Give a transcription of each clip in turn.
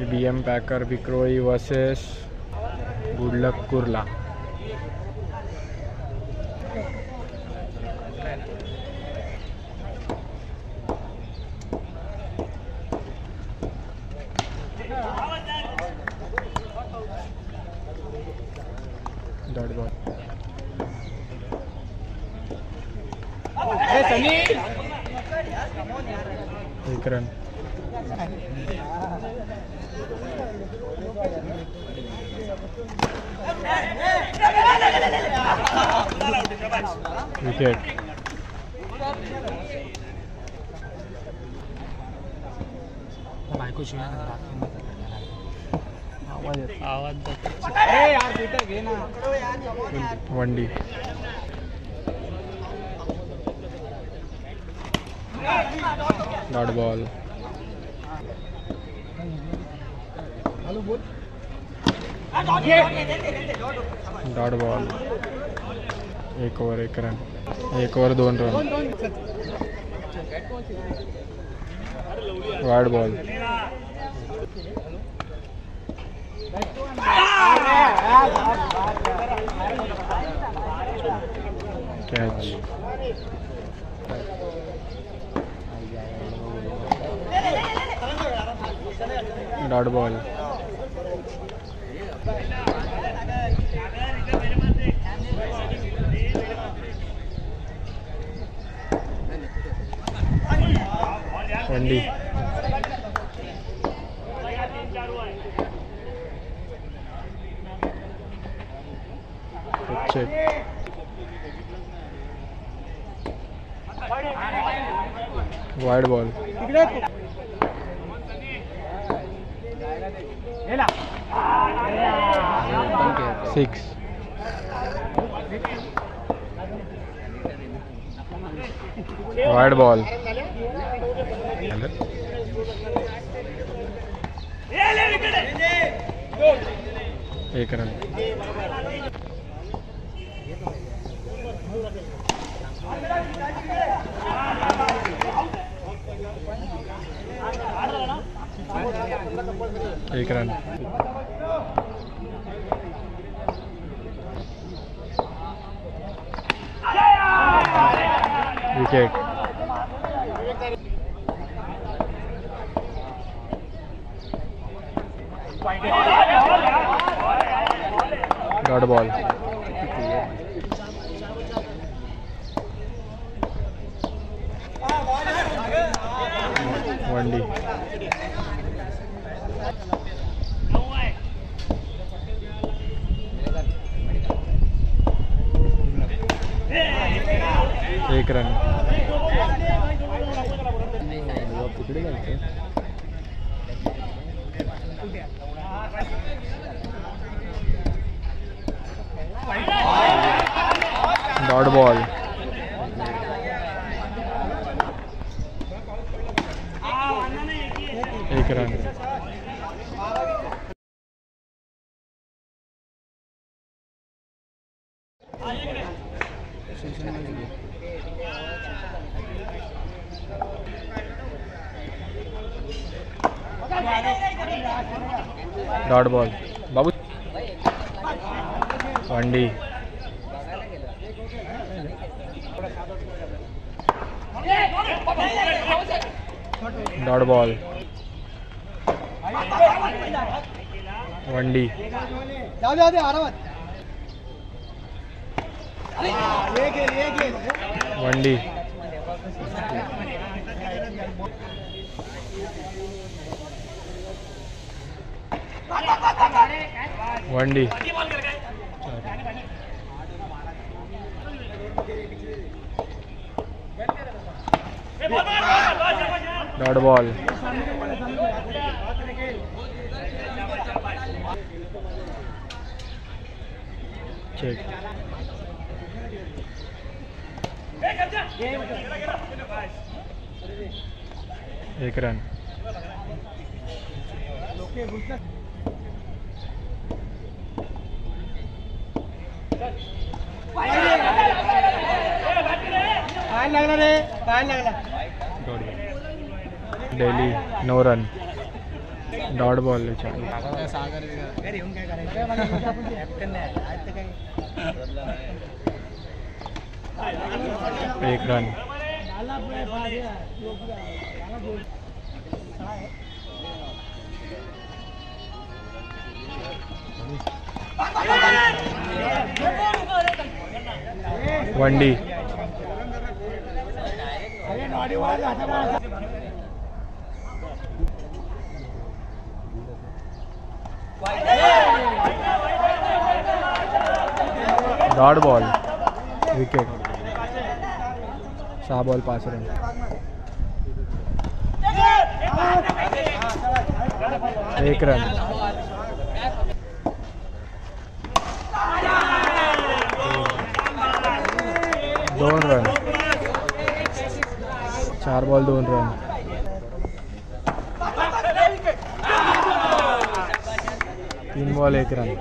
BM Packer Vikroy versus good luck Kurla. Dot ball. एक run. Wicket. वनडी. Dot ball. Dot ball. 1 over 1 run. 1 over 2 run. Wide ball. Catch. Dot ball. वनडी. Check. Wide ball. 6. Wide ball. 1 run. एक run. Wicket. Dot ball. वनडी. एक run. Dot ball. एक run. Dot ball. बाबू. वनडी. Dot ball. वनडी. वनडी. वनडी. Dot ball. चेक. एक रन. डेली नो रन. डॉट बॉल विचार एक रन वनडी dot ball wicket 6 ball 5 run एक run 2 run 4 ball 2 run 3 ball 1 run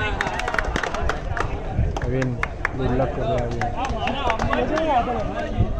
win good luck